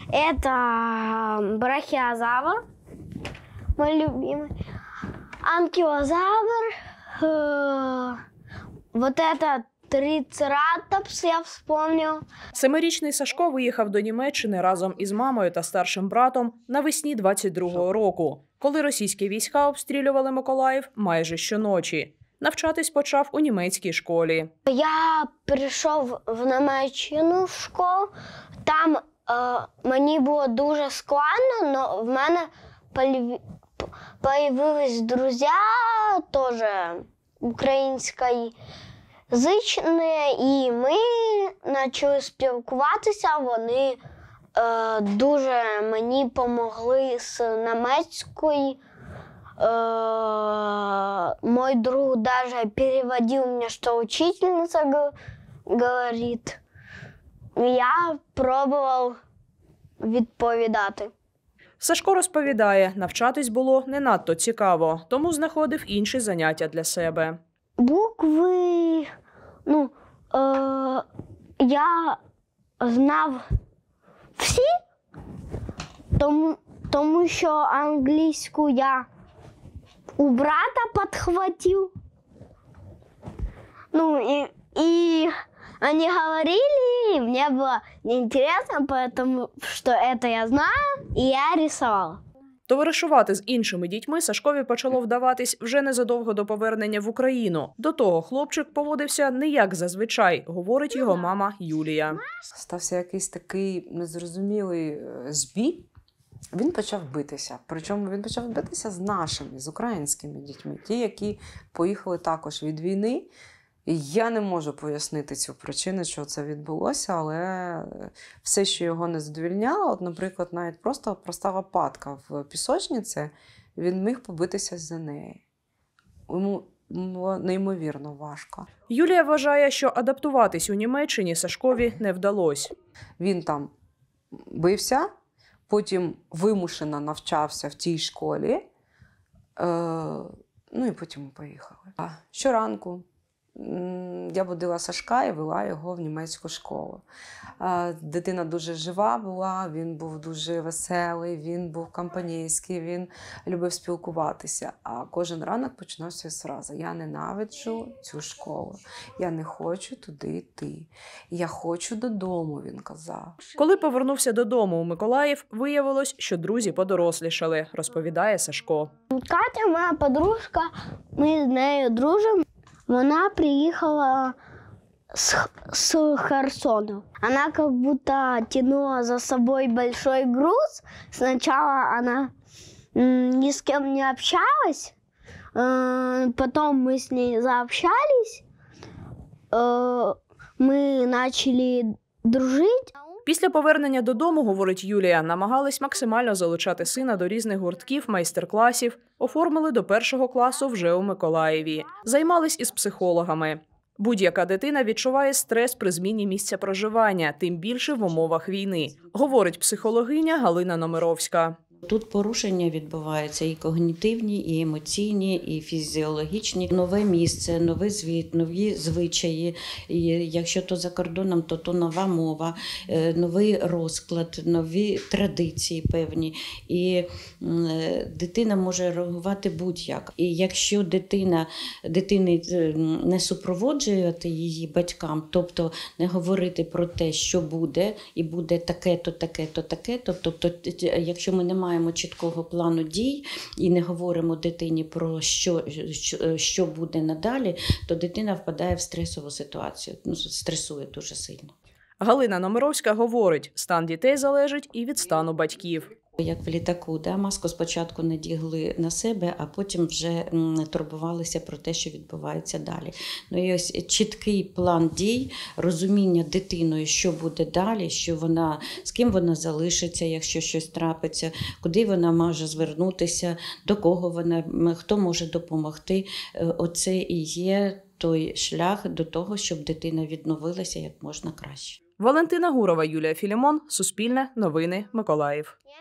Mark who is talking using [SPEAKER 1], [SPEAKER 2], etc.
[SPEAKER 1] Это брахиозавр, мой любимый, анкилозавр, вот это трицератопс, я вспомнил.
[SPEAKER 2] 7-річний Сашко виїхав до Німеччини разом із мамою та старшим братом навесні 22-го року, коли російські війська обстрілювали Миколаїв майже щоночі. Навчатись почав у німецькій школі.
[SPEAKER 1] Я прийшов в Німеччину в школу, там мені було дуже складно, але в мене появились друзі теж української язичні, і ми почали спілкуватися, вони дуже мені допомогли з німецькою. Мой друг даже переводил мне, что учительница говорит. Я пробував відповідати.
[SPEAKER 2] Сашко розповідає, навчатись було не надто цікаво, тому знаходив інші заняття для себе.
[SPEAKER 1] Букви, я знав всі, тому що англійську я у брата подхватил. И они говорили, и мне было неинтересно, потому что это я знаю, и я рисовала.
[SPEAKER 2] Товаришувати з іншими дітьми Сашкові почало вдаватись вже незадовго до повернення в Україну. До того хлопчик поводився не як зазвичай, говорить його мама Юлія.
[SPEAKER 3] Стався якийсь такий незрозумілий збій. Він почав битися. Причому він почав битися з нашими, з українськими дітьми. Ті, які поїхали також від війни. І я не можу пояснити цю причину, що це відбулося, але все, що його не задовільняло, наприклад, навіть просто проста лопатка в пісочниці, він міг побитися за неї. Йому було неймовірно важко.
[SPEAKER 2] Юлія вважає, що адаптуватись у Німеччині Сашкові не вдалося.
[SPEAKER 3] Він там бився, потім вимушено навчався в тій школі, і потім ми поїхали. Щоранку я будила Сашка і вела його в німецьку школу. Дитина дуже жива була, він був дуже веселий, він був компанійський, він любив спілкуватися. А кожен ранок починався з фрази: «Я ненавиджу цю школу, я не хочу туди йти, я хочу додому», він казав.
[SPEAKER 2] Коли повернувся додому у Миколаїв, виявилось, що друзі подорослішали, розповідає Сашко.
[SPEAKER 1] Катя, моя подружка, ми з нею дружимо. Вона приїхала с Херсона. Она как будто тянула за собой большой груз. Сначала она ни с кем не общалась, потом мы с ней заобщались, мы начали дружить.
[SPEAKER 2] Після повернення додому, говорить Юлія, намагались максимально залучати сина до різних гуртків, майстер-класів, оформили до 1-го класу вже у Миколаєві. Займались із психологами. Будь-яка дитина відчуває стрес при зміні місця проживання, тим більше в умовах війни, говорить психологиня Галина Номеровська.
[SPEAKER 4] Тут порушення відбуваються і когнітивні, і емоційні, і фізіологічні. Нове місце, новий звіт, нові звичаї. І якщо то за кордоном, то нова мова, новий розклад, нові традиції певні. І дитина може реагувати будь-як. І якщо дитини не супроводжувати її батькам, тобто не говорити про те, що буде, і буде таке-то, таке-то, таке-то, тобто якщо ми не маємо чіткого плану дій і не говоримо дитині про що буде надалі, то дитина впадає в стресову ситуацію, стресує дуже сильно.
[SPEAKER 2] Галина Номеровська говорить, стан дітей залежить і від стану батьків.
[SPEAKER 4] Як в літаку, маску спочатку надягли на себе, а потім вже турбувалися про те, що відбувається далі. І ось чіткий план дій, розуміння дитиною, що буде далі, з ким вона залишиться, якщо щось трапиться, куди вона може звернутися, до кого хто може допомогти. Оце і є той шлях до того, щоб дитина відновилася як можна краще.
[SPEAKER 2] Валентина Гурова, Юлія Філімон, Суспільне, Новини, Миколаїв.